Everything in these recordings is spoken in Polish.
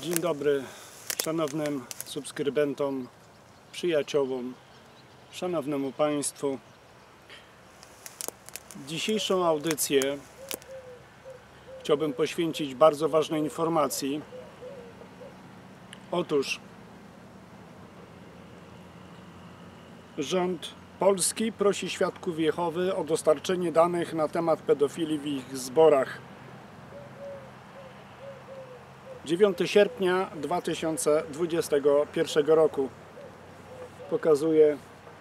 Dzień dobry szanownym subskrybentom, przyjaciołom, szanownemu Państwu. Dzisiejszą audycję chciałbym poświęcić bardzo ważnej informacji. Otóż rząd polski prosi świadków Jehowy o dostarczenie danych na temat pedofilii w ich zborach. 9 sierpnia 2021 roku pokazuje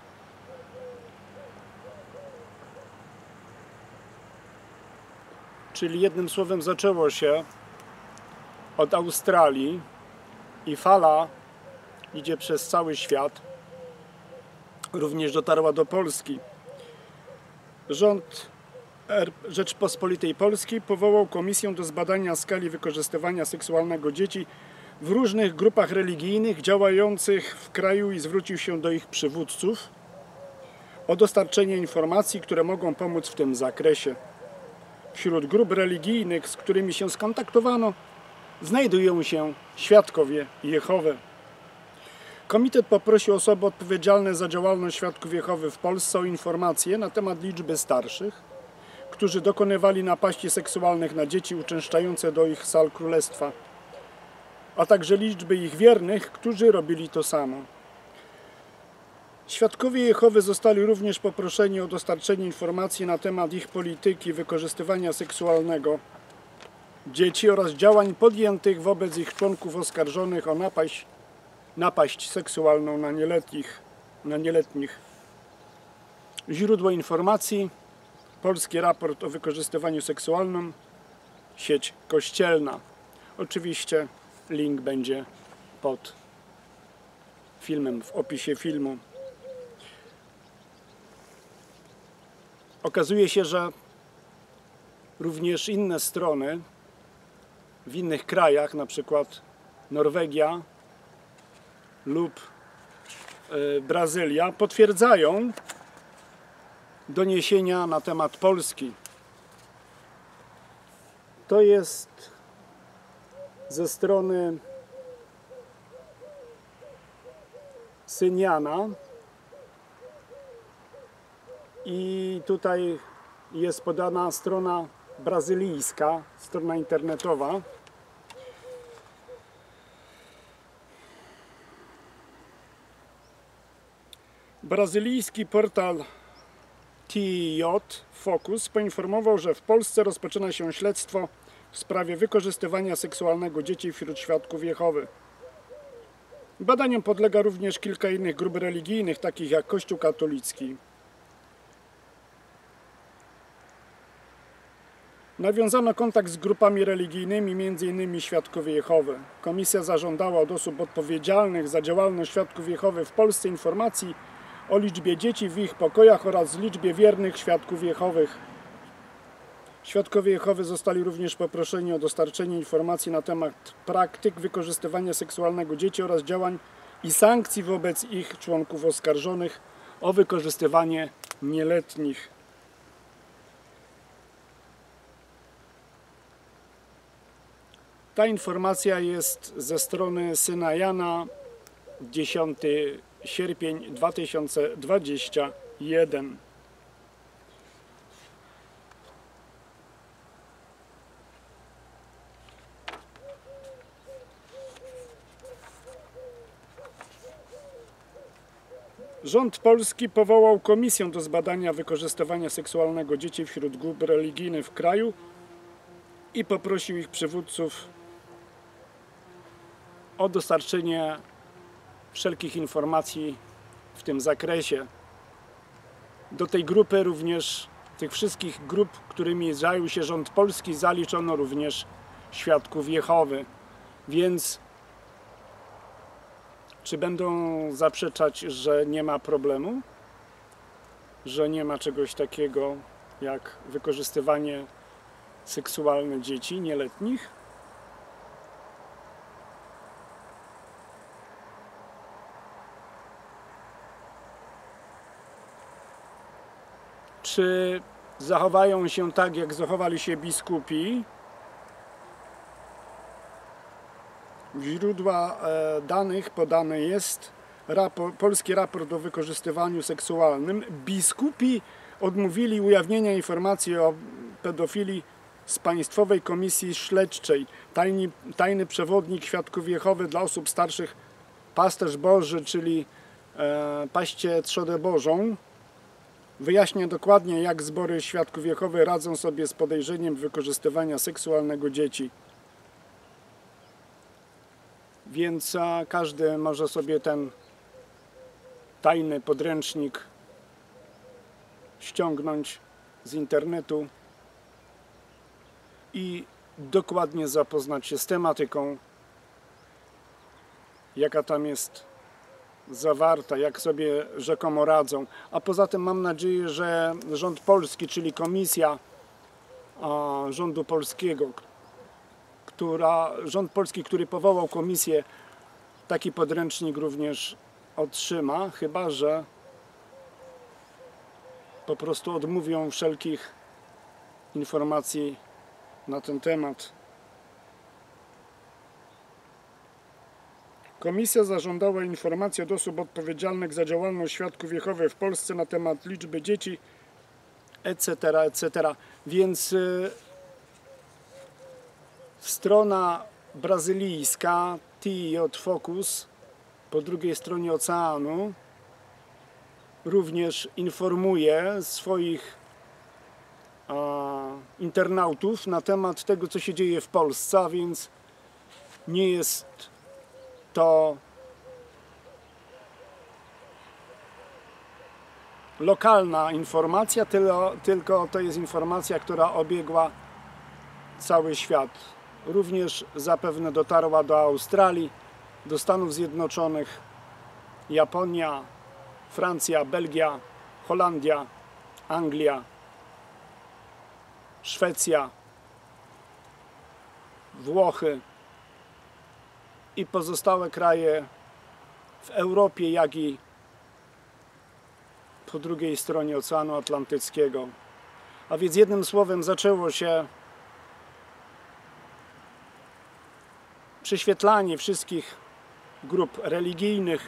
czyli jednym słowem zaczęło się od Australii i fala idzie przez cały świat, również dotarła do Polski. Rząd Rzeczpospolitej Polskiej powołał komisję do zbadania skali wykorzystywania seksualnego dzieci w różnych grupach religijnych działających w kraju i zwrócił się do ich przywódców o dostarczenie informacji, które mogą pomóc w tym zakresie. Wśród grup religijnych, z którymi się skontaktowano, znajdują się świadkowie Jehowy. Komitet poprosił osoby odpowiedzialne za działalność świadków Jehowy w Polsce o informacje na temat liczby starszych, którzy dokonywali napaści seksualnych na dzieci uczęszczające do ich sal królestwa, a także liczby ich wiernych, którzy robili to samo. Świadkowie Jehowy zostali również poproszeni o dostarczenie informacji na temat ich polityki wykorzystywania seksualnego dzieci oraz działań podjętych wobec ich członków oskarżonych o napaść seksualną na nieletnich. Źródło informacji: Polski raport o wykorzystywaniu seksualnym, sieć kościelna. Oczywiście link będzie pod filmem, w opisie filmu. Okazuje się, że również inne strony w innych krajach, na przykład Norwegia lub Brazylia, potwierdzają doniesienia na temat Polski. To jest ze strony Syniana i tutaj jest podana strona brazylijska, strona internetowa. Brazylijski portal TJ Focus poinformował, że w Polsce rozpoczyna się śledztwo w sprawie wykorzystywania seksualnego dzieci wśród świadków Jehowy. Badaniom podlega również kilka innych grup religijnych, takich jak Kościół katolicki. Nawiązano kontakt z grupami religijnymi, m.in. Świadkowie Jehowy. Komisja zażądała od osób odpowiedzialnych za działalność Świadków Jehowy w Polsce informacji o liczbie dzieci w ich pokojach oraz liczbie wiernych Świadków Jehowych. Świadkowie Jehowy zostali również poproszeni o dostarczenie informacji na temat praktyk wykorzystywania seksualnego dzieci oraz działań i sankcji wobec ich członków oskarżonych o wykorzystywanie nieletnich. Ta informacja jest ze strony Synajana, 10 sierpień 2021. Rząd polski powołał komisję do zbadania wykorzystywania seksualnego dzieci wśród grup religijnych w kraju i poprosił ich przywódców o dostarczenie wszelkich informacji w tym zakresie. Do tej grupy również, tych wszystkich grup, którymi zajął się rząd polski, zaliczono również Świadków Jehowy. Więc czy będą zaprzeczać, że nie ma problemu? Że nie ma czegoś takiego jak wykorzystywanie seksualne dzieci nieletnich? Czy zachowają się tak, jak zachowali się biskupi, źródła danych podane jest polski raport o wykorzystywaniu seksualnym. Biskupi odmówili ujawnienia informacji o pedofilii z Państwowej Komisji Śledczej. Tajny przewodnik Świadków Jehowy dla osób starszych, Pasterz Boży, czyli paście trzodę Bożą, wyjaśnia dokładnie, jak zbory Świadków Jehowy radzą sobie z podejrzeniem wykorzystywania seksualnego dzieci. Więc każdy może sobie ten tajny podręcznik ściągnąć z internetu i dokładnie zapoznać się z tematyką, jaka tam jest zawarta, jak sobie rzekomo radzą. A poza tym mam nadzieję, że rząd polski, czyli komisja rządu polskiego, rząd polski, który powołał komisję, taki podręcznik również otrzyma, chyba że po prostu odmówią wszelkich informacji na ten temat. Komisja zażądała informacji od osób odpowiedzialnych za działalność Świadków Jehowy w Polsce na temat liczby dzieci, etc., etc. Więc strona brazylijska TJ Focus po drugiej stronie oceanu również informuje swoich internautów na temat tego, co się dzieje w Polsce, a więc nie jest to lokalna informacja, tylko to jest informacja, która obiegła cały świat. Również zapewne dotarła do Australii, do Stanów Zjednoczonych, Japonia, Francja, Belgia, Holandia, Anglia, Szwecja, Włochy i pozostałe kraje w Europie, jak i po drugiej stronie Oceanu Atlantyckiego. A więc jednym słowem zaczęło się prześwietlanie wszystkich grup religijnych,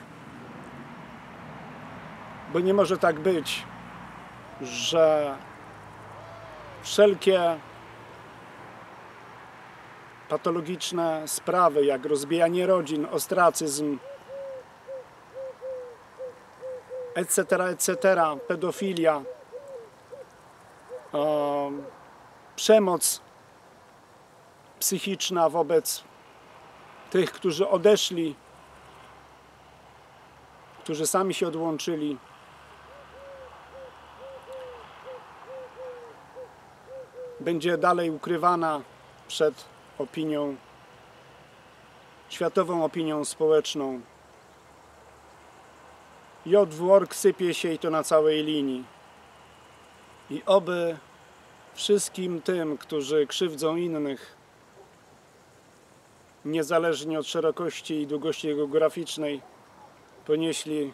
bo nie może tak być, że wszelkie patologiczne sprawy, jak rozbijanie rodzin, ostracyzm, etc., etc., pedofilia, przemoc psychiczna wobec tych, którzy odeszli, którzy sami się odłączyli, będzie dalej ukrywana przed opinią, światową opinią społeczną. JW.org sypie się i to na całej linii. I oby wszystkim tym, którzy krzywdzą innych, niezależnie od szerokości i długości geograficznej, ponieśli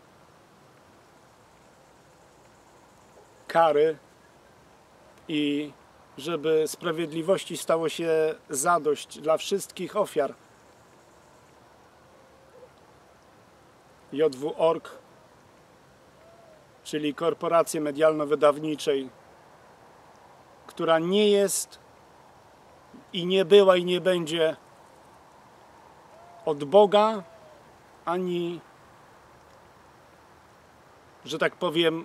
kary i żeby sprawiedliwości stało się zadość dla wszystkich ofiar. JW.org, czyli korporacji medialno-wydawniczej, która nie jest i nie była i nie będzie od Boga, ani, że tak powiem,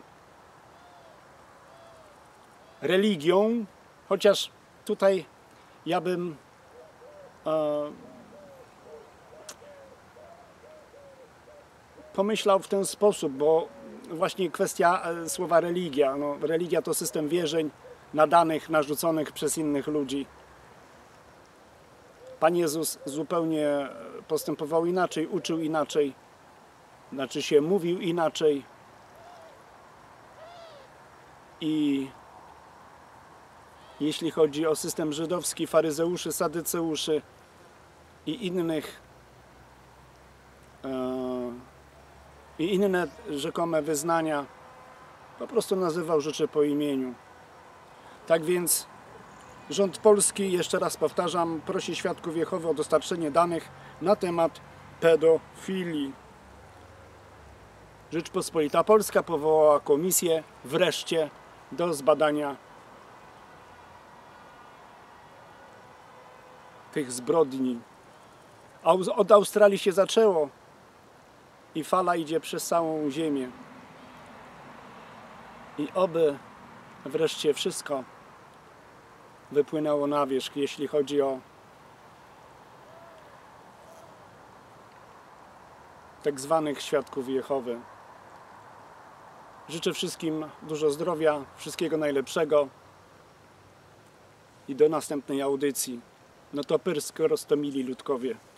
religią, chociaż tutaj ja bym pomyślał w ten sposób, bo właśnie kwestia słowa religia. No, religia to system wierzeń nadanych, narzuconych przez innych ludzi. Pan Jezus zupełnie postępował inaczej, uczył inaczej, znaczy się mówił inaczej. I jeśli chodzi o system żydowski, faryzeuszy, sadyceuszy i inne rzekome wyznania, po prostu nazywał rzeczy po imieniu. Tak więc Rząd polski, jeszcze raz powtarzam, prosi świadków Jehowy o dostarczenie danych na temat pedofilii. Rzeczpospolita Polska powołała komisję wreszcie do zbadania tych zbrodni. Od Australii się zaczęło i fala idzie przez całą ziemię. I oby wreszcie wszystko wypłynęło na wierzch, jeśli chodzi o tak zwanych świadków Jehowy. Życzę wszystkim dużo zdrowia, wszystkiego najlepszego i do następnej audycji. No to Pyrsk, Rostomili Ludkowie.